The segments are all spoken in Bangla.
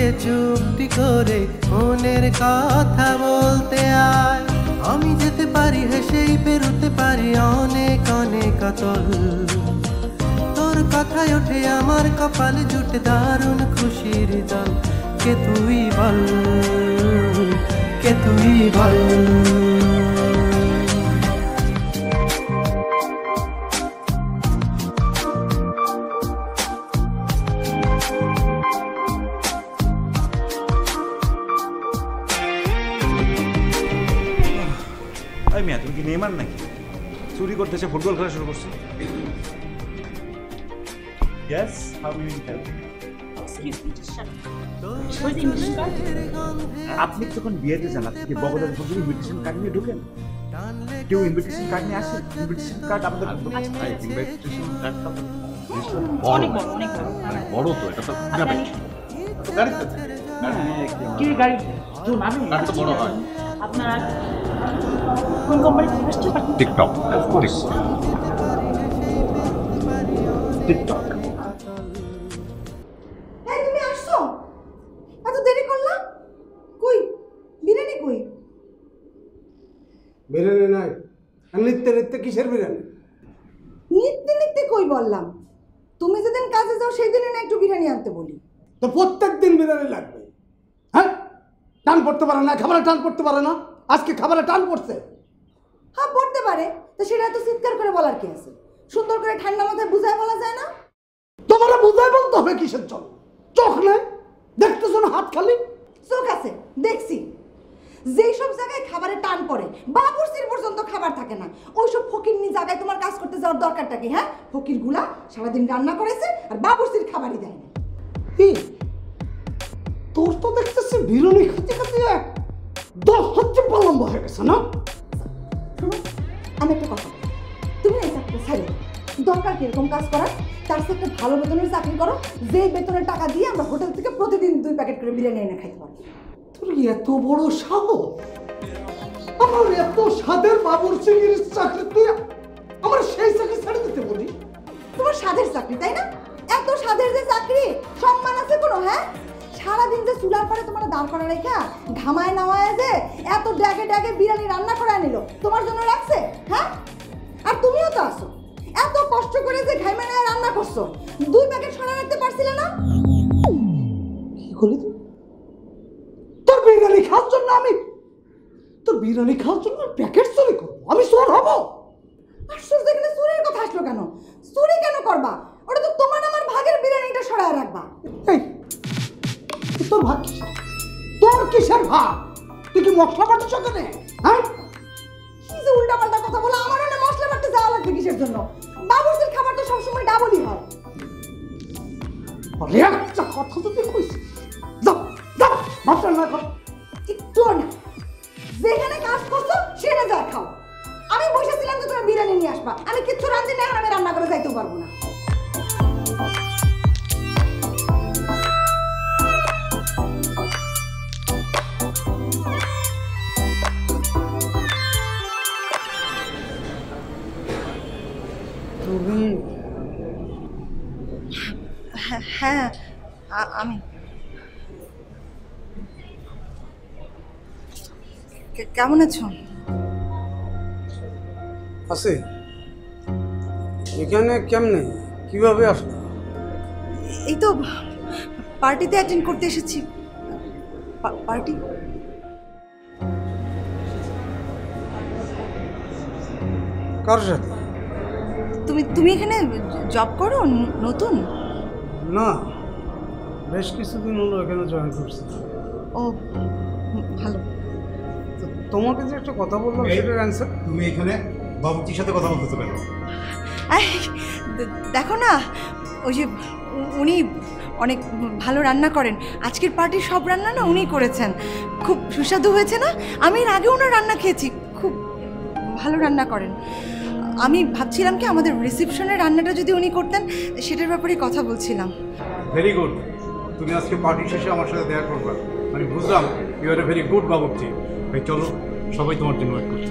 চুপটি করে মনের কথা বলতে আয়। আমি যেতে পারি হেসেই পেরোতে পারি অনেক অনেক অতল। তোর কথায় ওঠে আমার কপালে জুটে দারুণ খুশির জল। কে তুই বল, কে তুই বল। মিয়া তুমি কি নেইমার নাকি? চুরি করতেছে, ফুটবল খেলা শুরু করছে। Yes, how will you help? Excuse me, just shut up. Where's the invitation card? আপনি যখন বিয়েতে যান আপনি কি বগদার উপর ইনভিটেশন কার্ড নিয়ে ঢোকেন? কেউ ইনভিটেশন কার্ড নিয়ে আসে? ইনভিটেশন কার্ড আমাদের ইনভিটেশন কার্ডটা অনেক বড়, অনেক বড়। মানে বড় তো, এটা তো যাবে কি গাড়ি তো নামে গাড়ি তো বড় হয়। আপনার কোন কোম্পানি থেকে আসছে? TikTok, TikTok. এই তুমি আসছো? এত দেরি করলা? কই বিরিয়ানি কই? বিরিয়ানি নাই। নিত্যে নিত্যে কিসের বিরিয়ানি? নিত্যে নিত্যে কই বললাম? তুমি যেদিন কাজে যাও সেই দিনই না একটু বিরিয়ানি আনতে বলি। তো প্রত্যেক দিন বিরিয়ানি লাগবে। হ্যাঁ, টান পড়তে পারে না, খাবারে টান পড়তে পারে না। আজকে খাবারে টান পড়ছে। হ্যাঁ পড়তে পারে, তো সেটা তো চিৎকার করে বলার কি আছে? সুন্দর করে ঠান্ডা মাথায় বুঝায় বলা যায় না? তোমার বুঝাই বলতে হবে কিসের জন্য? চোখ নেই, দেখতেছো না হাত খালি? চোখ আছে, দেখছি। যেই সব জায়গায় খাবারে টান পড়ে, বাবুর্চির পর্যন্ত খাবার থাকে না, ওইসব ফকিরনি জায়গায় তোমার কাজ করতে যাওয়ার দরকারটা কি? হ্যাঁ, ফকির গুলা সারাদিন রান্না করেছে আর বাবুর্চির খাবারই দেয় না। তোর তো দেখতেছি বিরিয়ানি খেতে খেতে 10 হচ্ছে লম্বা হয়ে গেছে না? শোনো, আমি একটা কথা বলি, তুমি এই চাকরিটা ছাড়ো। দরকার কিরকম কাজ করার? তার সাথে একটা ভালো বেতনের চাকরি করো, যে বেতনের টাকা দিয়ে আমরা হোটেল থেকে প্রতিদিন 2 প্যাকেট করে বিরিয়ানি এনে খাইতে পারবো। তোর এত বড় সাহস! আমার এত স্বাদের বাবুর্চির চাকরি, তুই আমার সেই চাকরি ছেড়ে দিতে বলি? তোমার স্বাদের চাকরি, তাই না? এত স্বাদের যে চাকরি, সম্মান আছে কোনো? হ্যাঁ, সারাদিন যে চুলার পরে তোমার দাঁড় করা রেখা ঘামায় নামায় যে এত ড্যাগে ড্যাগে বিরিয়ানি রান্না করে নিল, তোমার জন্য রাখছে? হ্যাঁ, আর তুমিও তো আসো, এত কষ্ট করে যে ঘামে না রান্না করছো, 2 প্যাকেট সরা রাখতে পারছিলে না? কি করলি তুই? তোর বিরিয়ানি খাওয়ার জন্য আমি প্যাকেট চুরি করবো? আমি চোর হবো? আশ্চর্য, এখানে চুরির কথা আসলো কেন? চুরি কেন করবা? ওটা তো তোমার আমার ভাগের বিরিয়ানিটা সরায় রাখবা। এই তোর ভাগ কিসের? তোর কিসের ভাগ? তুই কি মশলা বাটিস ওখানে? হ্যাঁ, কি যে উল্টাপাল্টা কথা বলো! আমার না মশলা বাটতে যাওয়া লাগবে কিসের জন্য? বাবুর্চির খাবার তো সবসময় ডাবলই হয়। আরে একটা কথা তো তুই কইছিস। যাও যাও, মশলা না খাও। একটু না, যেখানে কাজ করছো সেখানে যা খাও। আমি বসেছিলাম যে তুমি বিরিয়ানি নিয়ে আসবা, আমি কিচ্ছু রাঁধি না, এখন আমি রান্না করে যাইতেও পারবো না। তুমি? হ্যাঁ, আমি। কেমন আছো? আছে। এখানে কেমনে কিভাবে আসলো? এই তো পার্টিতে অ্যাটেন্ড করতে এসেছি। পার্টি? কার সাথে? তুমি এখানে জব করো? নতুন? না, বেশ কিছুদিন হলো এখানে জয়েন করছি। ও ভালো। তো তোমাকে যে একটা কথা বললাম সেটার অ্যান্সার? তুমি এখানে বাবুর্চির সাথে কথা বলতেছো কেন? দেখো না, ওই যে উনি অনেক ভালো রান্না করেন। আজকের পার্টির সব রান্না না উনিই করেছেন, খুব সুস্বাদু হয়েছে না? আমি এর আগে ওনার রান্না খেয়েছি, খুব ভালো রান্না করেন। আমি ভাবছিলাম কি আমাদের রিসেপশনের রান্নাটা যদি উনি করতেন, সেটার ব্যাপারে কথা বলছিলাম। Very good. তুমি আজকে পার্টি শেষে আমার সাথে দেখা করবে। মানে বুঝলাম you are a very good বাবুর্চি। ভাই চলো, সবাই তোমার জন্য ওয়েট করছে।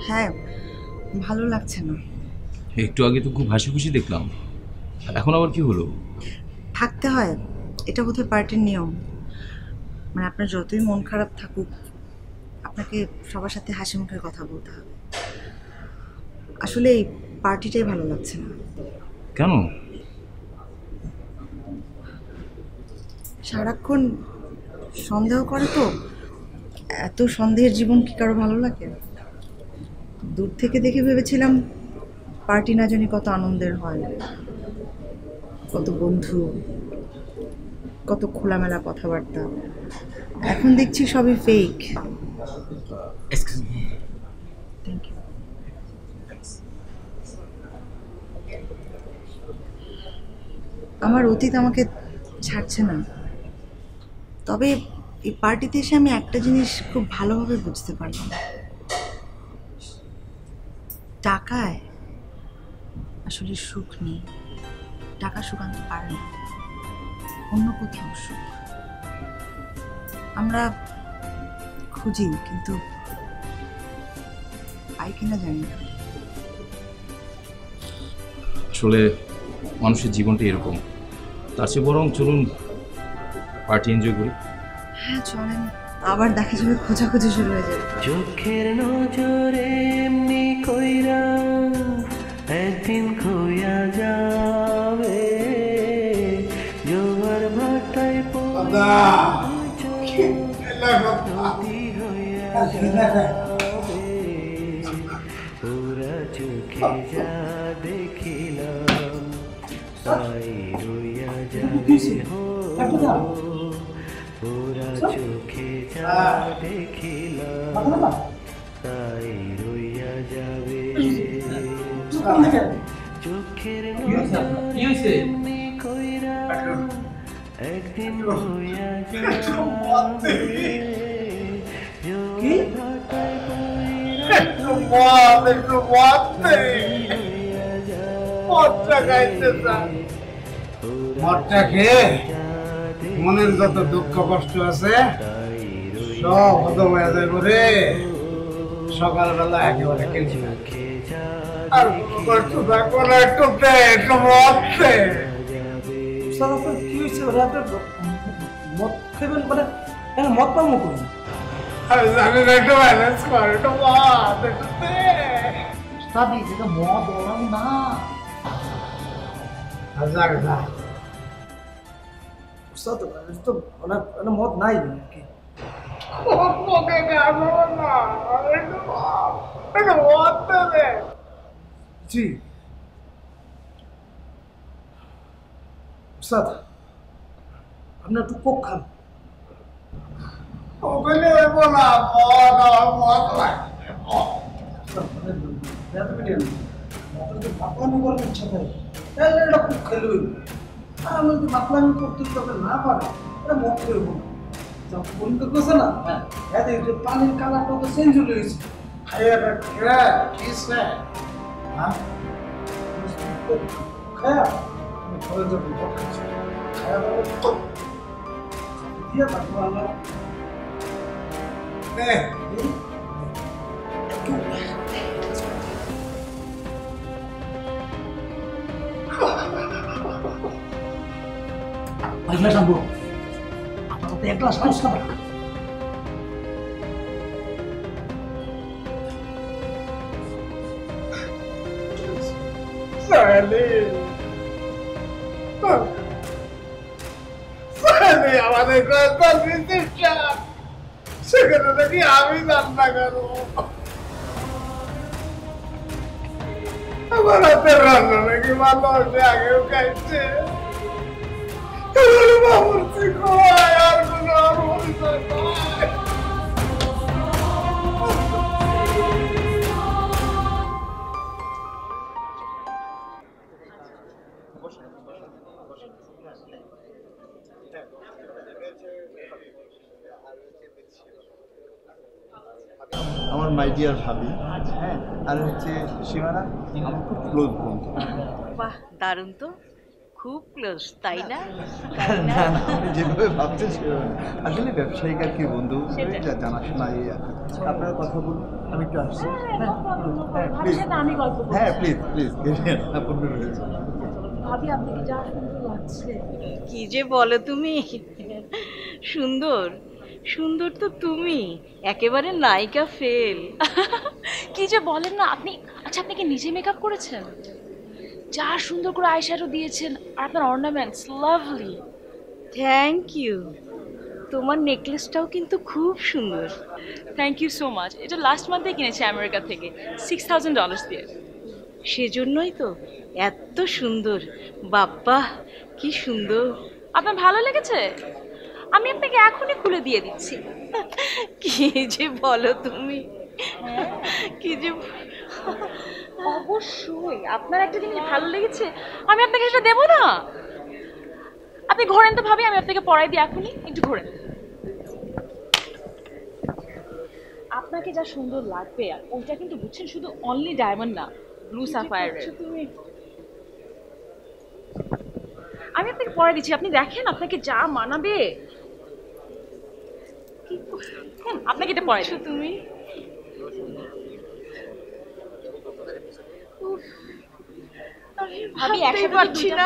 হ্যাঁ, ভালো লাগছে না। একটু আগে তো খুব হাসি খুশি দেখলাম, এখন আবার কি হলো? থাকতে হয়, এটা বোধহয় পার্টির নিয়ম। মানে আপনার যতই মন খারাপ থাকুক, আপনাকে সবার সাথে হাসি মুখে কথা বলতে হবে। আসলে এই পার্টিটাই ভালো লাগছে না। কেন? সারাক্ষণ সন্দেহ করে তো। এত সন্দেহের জীবন কি কারো ভালো লাগে? দূর থেকে দেখে ভেবেছিলাম পার্টি না জানি কত আনন্দের হয়, কত বন্ধু, কত খোলামেলা কথাবার্তা। এখন দেখছি সবই ফেক। Thank you. আমার অতীত আমাকে ছাড়ছে না, তবে এই পার্টিতে এসে আমি একটা জিনিস খুব ভালোভাবে বুঝতে পারলাম। টাকায় আসলে সুখ নেই, টাকা সুখ আনতে পারে না, অন্য কোথাও সুখ। আমরা খুঁজি কিন্তু পাই কিনা জানি না। আসলে মানুষের জীবনটা এরকম, তার চেয়ে বরং চলুন পার্টি এনজয় করি। হ্যাঁ চলেন, আবার দেখা যাবে খোঁজাখুঁজি শুরু হয়ে যাবে। চোখের নজরে এমনি কইরা একদিন খোয়া যাবে, জোয়ার ভাটায় পুরা চোখে যা দেখিলাম তাই রইয়া যাবে, পুরা চোখে যা দেখিলাম তাই রইয়া যাবে, চোখের এমনি কইরা একদিন রইয়া যাবে, মদটা খেয়ে মনের যত দুঃখ কষ্ট আছে সব হজম হয়ে যাবে রে। সকালবেলা একেবারে আর কষ্ট থাকবো না, একটু দে, একটু মদ দে। কি হয়েছে? মদ খাবেন মানে মদ পাবো করুন। আমি জানি না, একটু ব্যালেন্স কর, একটু মদ একটু দে। সাবি যেটা মদ ওরাও না। যাক না, উস্তাদ তো মদ নাই আর কি। মদ মুখে খাবো না, একটু মদ দে। জি উস্তাদ, আপনি একটু কোক খান। ওগুলি হইব না, মদ আমার মদ লাগবে। মাতলামি করার ইচ্ছা করে তাহলে এটা কোক খেলবে। আর আমি যদি মাতলামি করতে তবে না পারে এটা মদ খেলব না। যখন পরীক্ষা করছে না, হ্যাঁ যে পানির কালারটা তো চেঞ্জ হয়ে গেছে। খাইয়া খেয়ে কিসে খায়া আমি ঘরে যাবো, খায়া দিয়ে থাকবো আমরা। একলা সাহস খাবে না। আমাদের সেখানে নাকি আমি রান্না করবো, আমার হাতের রান্না নাকি ভালো হচ্ছে, আগেও খাইছে। বাবুর্চি খাওয়ায় আর কোনো অবস্থা নাই। আমার মাই ডিয়ার ভাবি, হ্যাঁ, আর হচ্ছে সীমানা আমার খুব ক্লোজ বন্ধু। বাহ, দারুণ তো, খুব ক্লোজ তাই না? না না আপনি যেভাবে ভাবছেন সেভাবে না। আসলে ব্যবসায়িক আর কি বন্ধু জানাশোনা এই আর কি। আপনারা কথা বলুন, আমি একটু আসছি। প্লিজ আমি গল্প করব। হ্যাঁ প্লিজ প্লিজ আপনি রয়েছে। ভাবি আপনাকে যা সুন্দর লাগছে। কি যে বলো তুমি, সুন্দর সুন্দর তো তুমি, একেবারে নায়িকা ফেল। কি যে বলেন না আপনি। আচ্ছা আপনি কি নিজে মেকআপ করেছেন? যা সুন্দর করে আইশ্যাডো দিয়েছেন, আর আপনার অর্নামেন্টস লাভলি। Thank you. তোমার নেকলেসটাও কিন্তু খুব সুন্দর। Thank you so much. এটা লাস্ট মান্থে কিনেছি আমেরিকা থেকে $6,000 দিয়ে। সেজন্যই তো এত সুন্দর। বাবা কি সুন্দর। আপনার ভালো লেগেছে? আমি আপনাকে এখনই খুলে দিয়ে দিচ্ছি। কি যে বলো তুমি, কি যে অবশ্যই আপনার একটা জিনিস ভালো লেগেছে, আমি আপনাকে সেটা দেবো না? আপনি ঘোরেন তো ভাবি, আমি আপনাকে পড়াই দিই এখনই। একটু ঘোরেন। আপনাকে যা সুন্দর লাগবে, আর ওইটা কিন্তু বুঝছেন শুধু অনলি ডায়মন্ড না, ব্লু সাফায়ার। তুমি আমি আপনাকে পড়াই দিচ্ছি, আপনি দেখেন আপনাকে যা মানাবে। আপনাকে এটা পড়াই দিচ্ছি। তুমি ভাবি একসাথে পারছি না।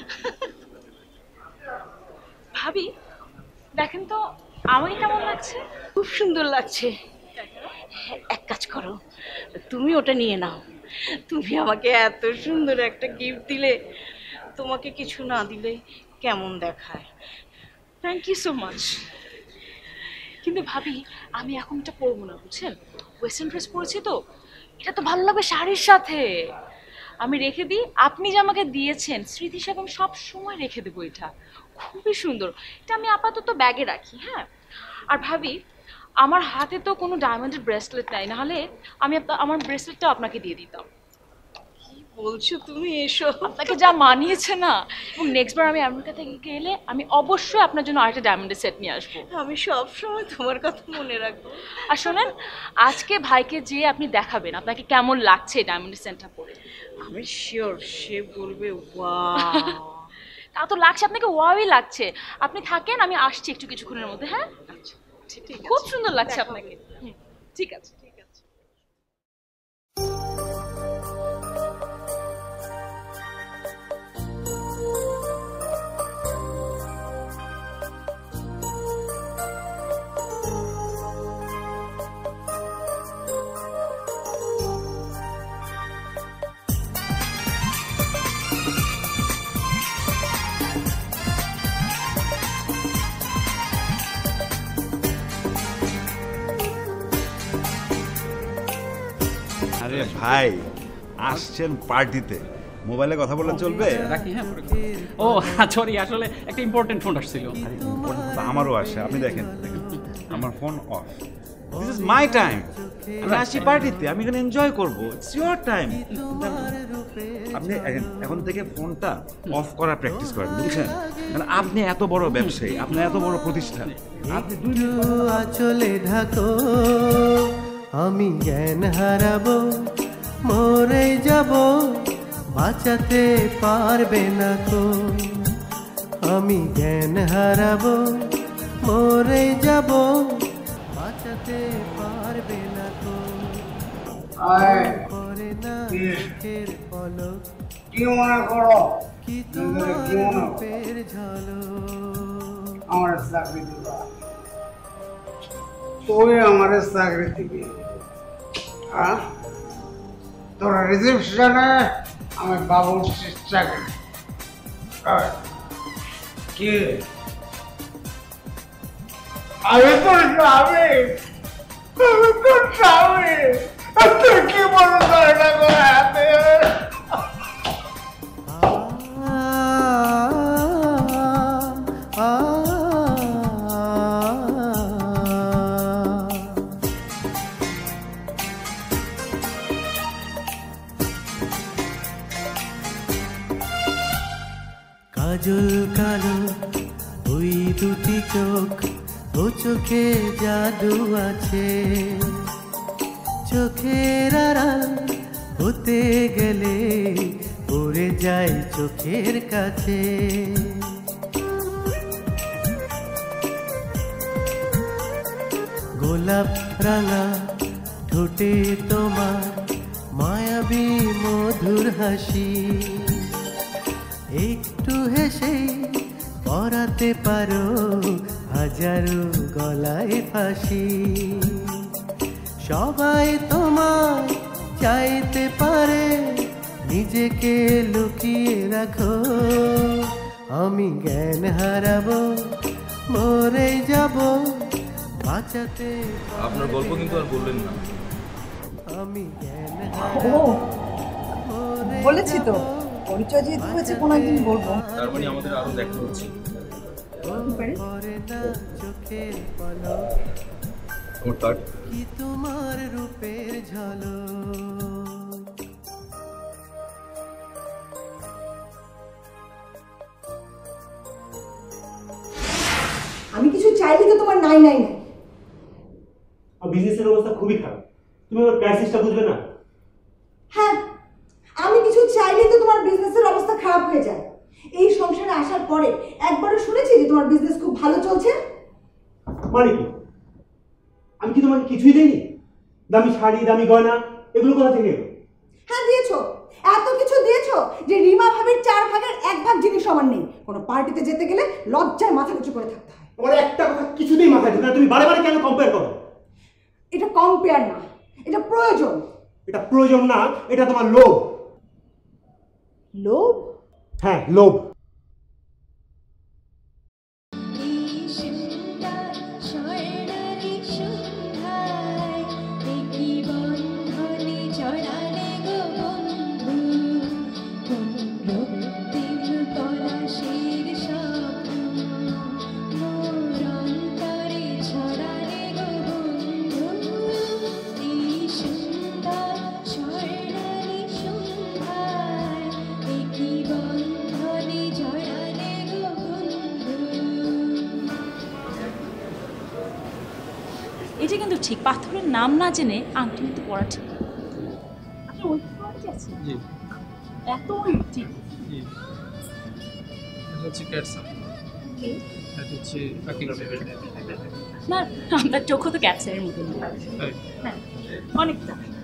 ভাবি দেখেন তো আমাকে কেমন লাগছে? খুব সুন্দর লাগছে। এক কাজ করো, তুমি ওটা নিয়ে নাও। তুমি আমাকে এত সুন্দর একটা গিফট দিলে, তোমাকে কিছু না দিলে কেমন দেখায়। Thank you so much. কিন্তু ভাবি আমি এখন এটা পরবো না, বুঝছেন? ওয়েস্টার্ন ড্রেস পরেছি তো, এটা তো ভালো লাগবে শাড়ির সাথে। আমি রেখে দিই, আপনি যে আমাকে দিয়েছেন স্মৃতি হিসাবে, আমি সব সময় রেখে দেবো। এটা খুবই সুন্দর, এটা আমি আপাতত ব্যাগে রাখি। হ্যাঁ, আর ভাবি আমার হাতে তো কোনো ডায়মন্ডের ব্রেসলেট নাই, নাহলে আমি আমার ব্রেসলেটটা আপনাকে দিয়ে দিতাম। কি বলছো তুমি এসো? আপনাকে যা মানিয়েছে না, এবং নেক্সট বার আমি আমেরিকা থেকে গেলে আমি অবশ্যই আপনার জন্য আরেকটা ডায়মন্ডের সেট নিয়ে আসবো। আমি সব সময় তোমার কথা মনে রাখবো। আর শোনেন, আজকে ভাইকে যেয়ে আপনি দেখাবেন আপনাকে কেমন লাগছে ডায়মন্ডের সেটটা পরে। আমি শিওর সে বলবে ওয়াও। তা তো লাগছে, আপনাকে ওয়াওই লাগছে। আপনি থাকেন, আমি আসছি একটু কিছুক্ষণের মধ্যে। হ্যাঁ, খুব সুন্দর লাগছে আপনাকে। ঠিক আছে, ঠিক আছে। আরে ভাই আসছেন পার্টিতে, মোবাইলে কথা বললে চলবে? রাখি, হ্যাঁ পরে কথা। ও সরি, আসলে একটা ইম্পর্টেন্ট ফোন আসছিল। আরে important তো আমারও আসে, আপনি দেখেন আমার phone off. This is my time. আমি আসছি পার্টিতে, আমি এখানে এনজয় করবো। It's your time. আপনি এখন থেকে ফোনটা অফ করার প্র্যাকটিস করেন, বুঝছেন? মানে আপনি এত বড় ব্যবসায়ী, আপনার এত বড় প্রতিষ্ঠান, আপনি চলে ঢাকো, আমি জ্ঞান হারাবো, মরে যাব, বাঁচাতে পারবে না তো। আমি জ্ঞান হারাবো, মরে যাব, বাঁচাতে পারবে না তো। করে না চোখের পলক, কি মনে করো? কি কি মনে তোমার করো? রূপের ঝলক। আমার চাকরি দিবা, তুই আমার চাকরি দিবি। তোর রিসেপশনে আমি বাবুর চাকরি। কি আমি তোর স্বামী, আমি তোর স্বামী, তুই কি মনে করে না করে হাতে? কাজল কালো ওই দুটি চোখ, ও চোখে জাদু আছে। চোখের আড়াল হতে গেলে পড়ে যায় চোখের কাছে। গোলাপ রাঙা ঠোঁটে তোমার মায়াবী মধুর হাসি, একটু হেসে পরাতে পারো হাজারো গলায় ফাঁসি। সবাই তোমার চাইতে পারে, নিজেকে লুকিয়ে রাখো। আমি জ্ঞান হারাবো, মরে যাব, বাঁচাতে আপনার গল্প কিন্তু আর বললেন না। আমি জ্ঞান বলেছি তো, পরিচয় যেহেতু হয়েছে কোনো একদিন বলবো। তার মানে আমাদের আরো দেখা হচ্ছে। চোখের পলক আমার কার্ড কি তোমার রূপের ঝলক। আমি কিছু চাইলে তো তোমার নাই নাই নাই। বিজনেসের অবস্থা খুবই খারাপ, তুমি আমার ক্রাইসিসটা বুঝবে না? হ্যাঁ, আমি কিছু চাইলে তো তোমার বিজনেসের অবস্থা খারাপ হয়ে যায়। এই সংসারে আসার পরে একবারও শুনেছি যে তোমার বিজনেস খুব ভালো চলছে? মানে কি? আমি কি তোমাকে কিছুই দেইনি? দামি শাড়ি, দামি গয়না, এগুলো কোথা থেকে এলো? হ্যাঁ দিয়েছো, এত কিছু দিয়েছো যে রিমা ভাবির 4 ভাগের 1 ভাগ জিনিস আমার নেই। কোনো পার্টিতে যেতে গেলে লজ্জায় মাথা নিচু করে থাকতে হয়। আমার একটা কথা কিছুতেই মাথায় ঢোকে না, তুমি বারে বারে কেন কম্পেয়ার করো? এটা কম্পেয়ার না, এটা প্রয়োজন। এটা প্রয়োজন না, এটা তোমার লোভ। লোভ? হ্যাঁ, লোভ। এটা কিন্তু ঠিক, পাথরের নাম না জেনে আংটি কিন্তু পড়া ঠিক। আপনি ওই পার্টি আছেন? জি। এত ঠিক। জি। এটা হচ্ছে ক্যাটসা। কি? এটা হচ্ছে আকিলা বেবির। না, আপনার চোখও তো ক্যাটসের মতো। হ্যাঁ। হ্যাঁ, অনেকটা।